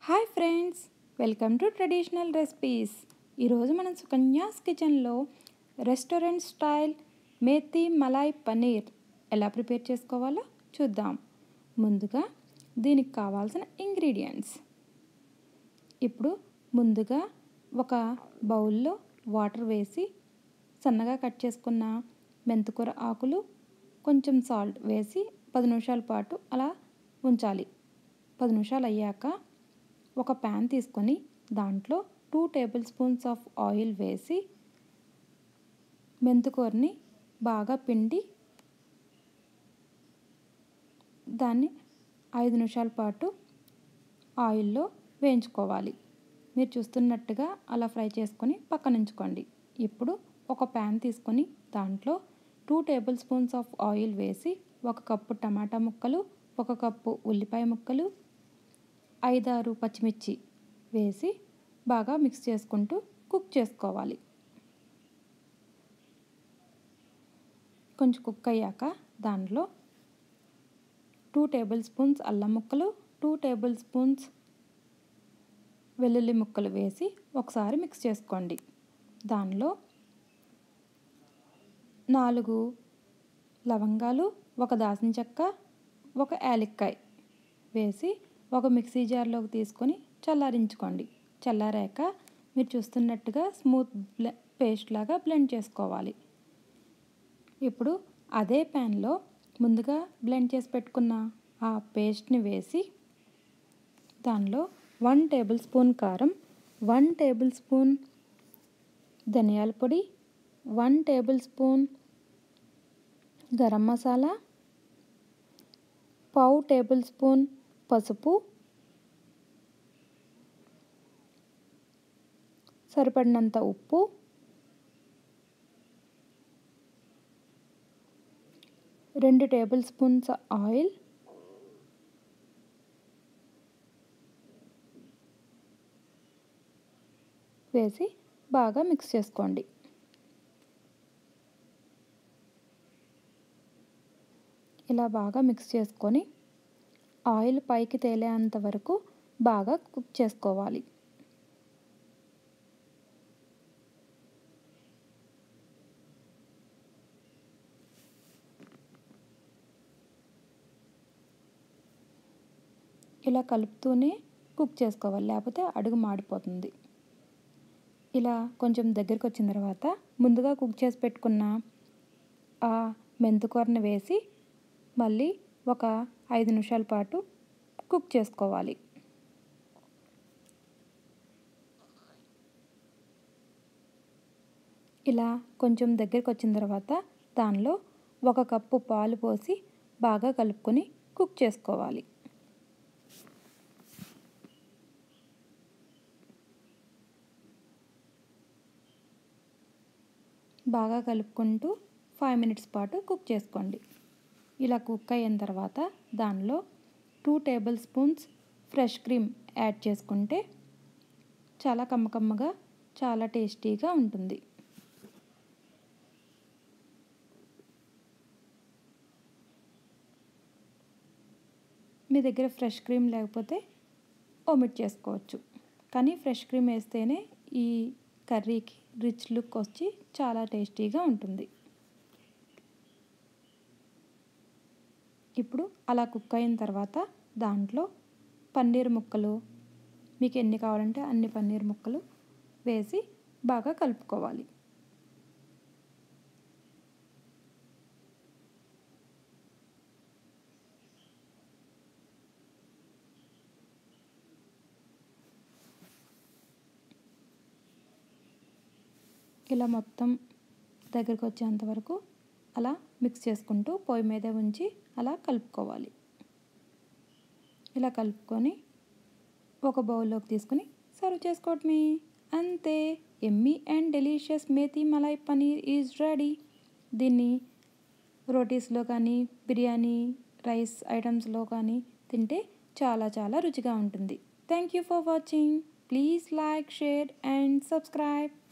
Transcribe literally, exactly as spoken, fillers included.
Hi friends, welcome to traditional recipes. ఈరోజు మనం సుకన్యాస్ కిచెన్లో రెస్టారెంట్ స్టైల్ మేతి మలాయ్ పనీర్ ఎలా ప్రిపేర్ చేసుకోవాలో చూద్దాం. ముందుగా దీనికి కావాల్సిన ఇంగ్రీడియంట్స్. ఇప్పుడు ముందుగా ఒక బౌల్లో వాటర్ వేసి సన్నగా కట్ చేసుకున్న మెంతికూర ఆకులు, కొంచెం సాల్ట్ వేసి పది నిమిషాల పాటు అలా ఉంచాలి. పది నిమిషాలు అయ్యాక ఒక ప్యాన్ తీసుకొని దాంట్లో two tablespoons of oil వేసి మెంతికూరని బాగా పిండి దాన్ని ఐదు నిమిషాల పాటు ఆయిల్లో వేయించుకోవాలి. మీరు చూస్తున్నట్టుగా అలా ఫ్రై చేసుకొని పక్కన ఉంచుకోండి. ఇప్పుడు ఒక ప్యాన్ తీసుకొని దాంట్లో two tablespoons of oil వేసి ఒక కప్పు టమాటా ముక్కలు, ఒక కప్పు ఉల్లిపాయ ముక్కలు, ఐదారు పచ్చిమిర్చి వేసి బాగా మిక్స్ చేసుకుంటూ కుక్ చేసుకోవాలి. కొంచెం కుక్ అయ్యాక దాంట్లో టూ టేబుల్ స్పూన్స్ అల్లం ముక్కలు, టూ టేబుల్ స్పూన్స్ వెల్లుల్లి ముక్కలు వేసి ఒకసారి మిక్స్ చేసుకోండి. దానిలో నాలుగు లవంగాలు, ఒక దాల్చిన చెక్క, ఒక యాలక్కాయ వేసి ఒక మిక్సీ జార్లోకి తీసుకొని చల్లారించుకోండి. చల్లారాక మీరు చూస్తున్నట్టుగా స్మూత్ బ్లె పేస్ట్ లాగా బ్లెండ్ చేసుకోవాలి. ఇప్పుడు అదే ప్యాన్లో ముందుగా బ్లెండ్ చేసి పెట్టుకున్న ఆ పేస్ట్ని వేసి దానిలో వన్ టేబుల్ స్పూన్ కారం, వన్ టేబుల్ స్పూన్ ధనియాల పొడి, one tablespoon garam masala, పావు టేబుల్ స్పూన్ పసుపు, సరిపడినంత ఉప్పు, రెండు టేబుల్ స్పూన్స్ ఆయిల్, వేసి బాగా మిక్స్ చేసుకోండి. ఇలా బాగా మిక్స్ చేసుకొని ఆయిల్ పైకి తేలేంత వరకు బాగా కుక్ చేసుకోవాలి. ఇలా కలుపుతూనే కుక్ చేసుకోవాలి, లేకపోతే అడుగు మాడిపోతుంది. ఇలా కొంచెం దగ్గరికి వచ్చిన తర్వాత ముందుగా కుక్ చేసి పెట్టుకున్న ఆ మెంతికూరని వేసి మళ్ళీ ఒక ఐదు నిమిషాల పాటు కుక్ చేసుకోవాలి. ఇలా కొంచెం దగ్గరికి వచ్చిన తర్వాత దానిలో ఒక కప్పు పాలు పోసి బాగా కలుపుకొని కుక్ చేసుకోవాలి. బాగా కలుపుకుంటూ ఫైవ్ మినిట్స్ పాటు కుక్ చేసుకోండి. ఇలా కుక్ అయిన తర్వాత దానిలో two tablespoons fresh cream add చేసుకుంటే చాలా కమ్మకమ్మగా, చాలా టేస్టీగా ఉంటుంది. మీ దగ్గర ఫ్రెష్ క్రీమ్ లేకపోతే ఓమిట్ చేసుకోవచ్చు, కానీ ఫ్రెష్ క్రీమ్ వేస్తేనే ఈ కర్రీకి రిచ్ లుక్ వచ్చి చాలా టేస్టీగా ఉంటుంది. ఇప్పుడు అలా కుక్ అయిన తర్వాత దాంట్లో పన్నీర్ ముక్కలు, మీకు ఎన్ని కావాలంటే అన్ని పన్నీర్ ముక్కలు వేసి బాగా కలుపుకోవాలి. ఇలా మొత్తం దగ్గరికి వచ్చేంత వరకు అలా మిక్స్ చేసుకుంటూ పొయ్యి మీద ఉంచి అలా కలుపుకోవాలి. ఇలా కలుపుకొని ఒక బౌల్లోకి తీసుకొని సర్వ్ చేసుకోవటమే. అంతే, yummy and delicious methi malai paneer is ready. దీన్ని రోటీస్లో కానీ, బిర్యానీ రైస్ ఐటమ్స్లో కానీ తింటే చాలా చాలా రుచిగా ఉంటుంది. Thank you for watching. Please like, share and subscribe.